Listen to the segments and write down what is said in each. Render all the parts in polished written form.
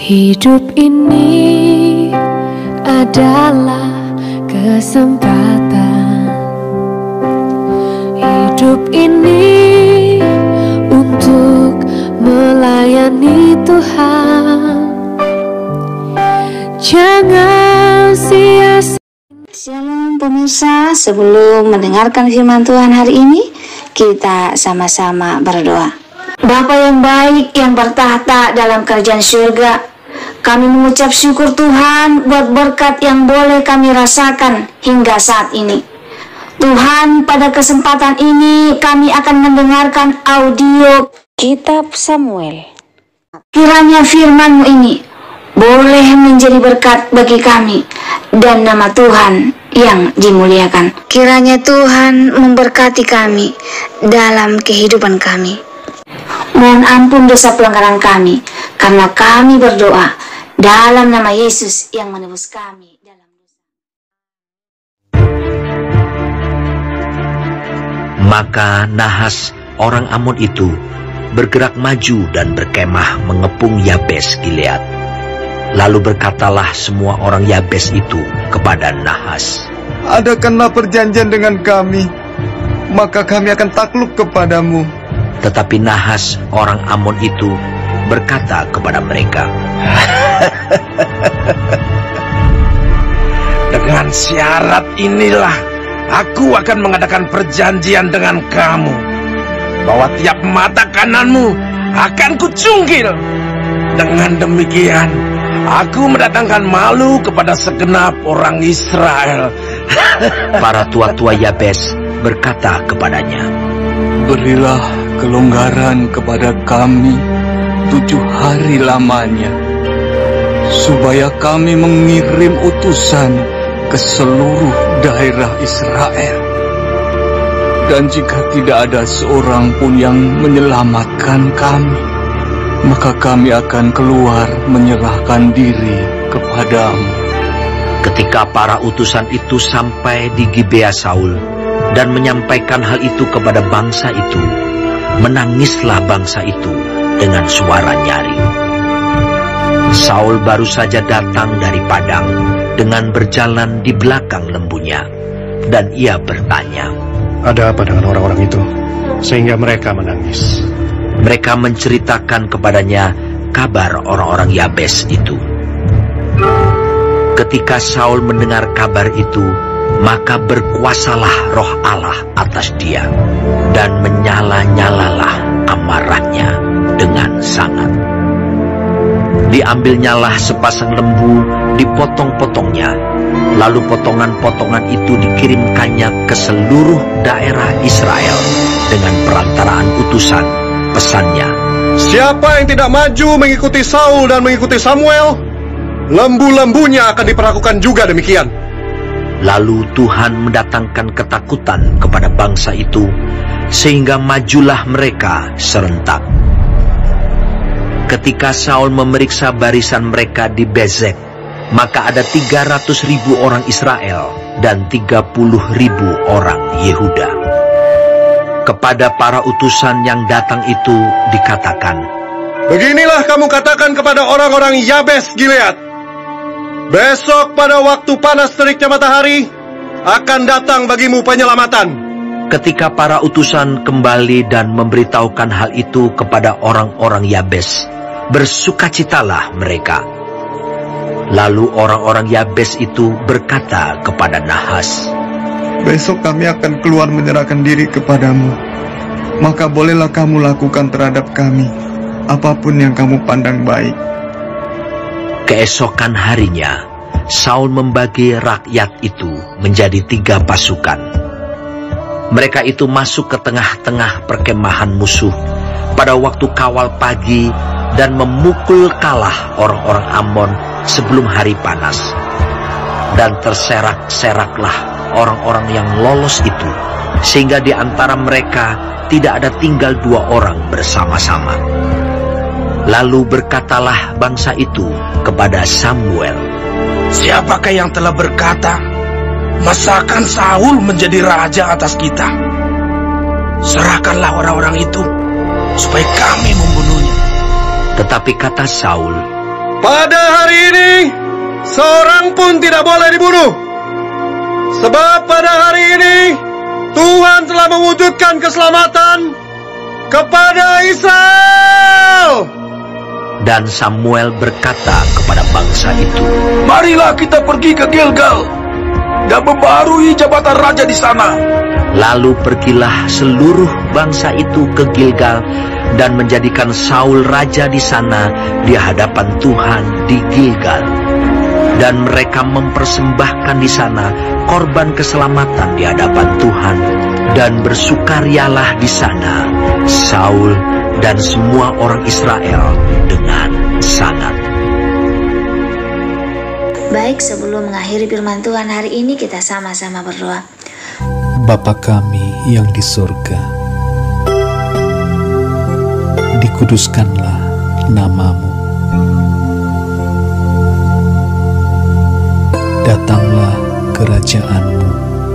Hidup ini adalah kesempatan. Hidup ini untuk melayani Tuhan. Jangan sia-sia. Shalom pemirsa, sebelum mendengarkan firman Tuhan hari ini, kita sama-sama berdoa. Bapa yang baik yang bertahta dalam kerajaan surga, kami mengucap syukur Tuhan buat berkat yang boleh kami rasakan hingga saat ini. Tuhan, pada kesempatan ini kami akan mendengarkan audio Kitab Samuel. Kiranya firman-Mu ini boleh menjadi berkat bagi kami dan nama Tuhan yang dimuliakan. Kiranya Tuhan memberkati kami dalam kehidupan kami. Mohon ampun dosa pelanggaran kami, karena kami berdoa dalam nama Yesus yang menebus kami dalam dosa. Maka Nahas orang Amon itu bergerak maju dan berkemah mengepung Yabes Gilead. Lalu berkatalah semua orang Yabes itu kepada Nahas, "Adakanlah perjanjian dengan kami, maka kami akan takluk kepadamu." Tetapi Nahas orang Amon itu berkata kepada mereka, "Dengan syarat inilah aku akan mengadakan perjanjian dengan kamu, bahwa tiap mata kananmu akan kucungkil. Dengan demikian aku mendatangkan malu kepada segenap orang Israel." Para tua-tua Yabes berkata kepadanya, "Berilah kelonggaran kepada kami 7 hari lamanya, supaya kami mengirim utusan ke seluruh daerah Israel. Dan jika tidak ada seorang pun yang menyelamatkan kami, maka kami akan keluar menyerahkan diri kepadamu." Ketika para utusan itu sampai di Gibea Saul dan menyampaikan hal itu kepada bangsa itu, menangislah bangsa itu dengan suara nyaring. Saul baru saja datang dari padang dengan berjalan di belakang lembunya, dan ia bertanya, "Ada apa dengan orang-orang itu sehingga mereka menangis?" Mereka menceritakan kepadanya kabar orang-orang Yabes itu. Ketika Saul mendengar kabar itu, maka berkuasalah roh Allah atas dia, dan menyala-nyalalah amarahnya dengan sangat. Diambilnyalah sepasang lembu, dipotong-potongnya, lalu potongan-potongan itu dikirimkannya ke seluruh daerah Israel dengan perantaraan utusan. Pesannya, "Siapa yang tidak maju mengikuti Saul dan mengikuti Samuel, lembu-lembunya akan diperlakukan juga demikian." Lalu Tuhan mendatangkan ketakutan kepada bangsa itu, sehingga majulah mereka serentak. Ketika Saul memeriksa barisan mereka di Bezek, maka ada 300.000 orang Israel dan 30.000 orang Yehuda. Kepada para utusan yang datang itu dikatakan, "Beginilah kamu katakan kepada orang-orang Yabes Gilead, besok pada waktu panas teriknya matahari, akan datang bagimu penyelamatan." Ketika para utusan kembali dan memberitahukan hal itu kepada orang-orang Yabes, bersukacitalah mereka. Lalu orang-orang Yabes itu berkata kepada Nahas, "Besok kami akan keluar menyerahkan diri kepadamu, maka bolehlah kamu lakukan terhadap kami apapun yang kamu pandang baik." Keesokan harinya, Saul membagi rakyat itu menjadi 3 pasukan. Mereka itu masuk ke tengah-tengah perkemahan musuh pada waktu kawal pagi dan memukul kalah orang-orang Amon sebelum hari panas. Dan terserak-seraklah orang-orang yang lolos itu, sehingga di antara mereka tidak ada tinggal 2 orang bersama-sama. Lalu berkatalah bangsa itu kepada Samuel, "Siapakah yang telah berkata, masakan Saul menjadi raja atas kita? Serahkanlah orang-orang itu, supaya kami membunuhnya." Tetapi kata Saul, pada hari ini seorang pun tidak boleh dibunuh. Sebab pada hari ini Tuhan telah mewujudkan keselamatan kepada Israel. Dan Samuel berkata kepada bangsa itu, "Marilah kita pergi ke Gilgal dan membarui jabatan raja di sana." Lalu pergilah seluruh bangsa itu ke Gilgal dan menjadikan Saul raja di sana di hadapan Tuhan di Gilgal. Dan mereka mempersembahkan di sana korban keselamatan di hadapan Tuhan, dan bersukarialah di sana Saul dan semua orang Israel dengan sangat. Baik, sebelum mengakhiri firman Tuhan hari ini, kita sama-sama berdoa. Bapa kami yang di surga, dikuduskanlah nama-Mu. Datanglah kerajaan-Mu.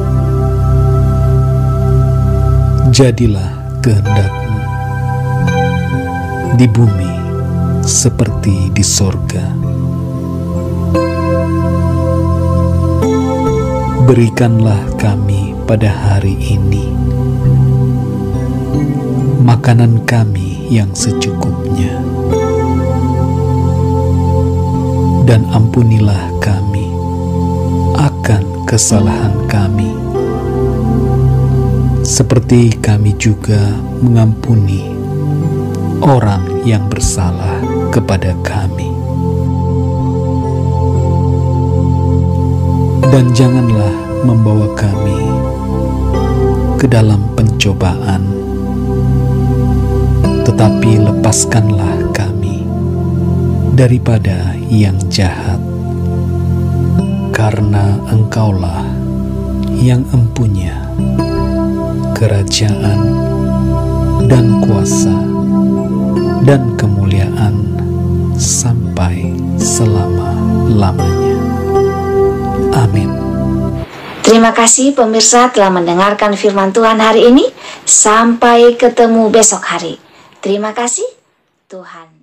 Jadilah kehendak-Mu di bumi seperti di sorga. Berikanlah kami pada hari ini makanan kami yang secukupnya, dan ampunilah kami akan kesalahan kami, seperti kami juga mengampuni orang yang bersalah kepada kami. Dan janganlah membawa kami ke dalam pencobaan, tetapi lepaskanlah kami daripada yang jahat. Karena Engkaulah yang empunya kerajaan dan kuasa dan kemuliaan sampai selama-lamanya. Amin. Terima kasih pemirsa telah mendengarkan firman Tuhan hari ini. Sampai ketemu besok hari. Terima kasih, Tuhan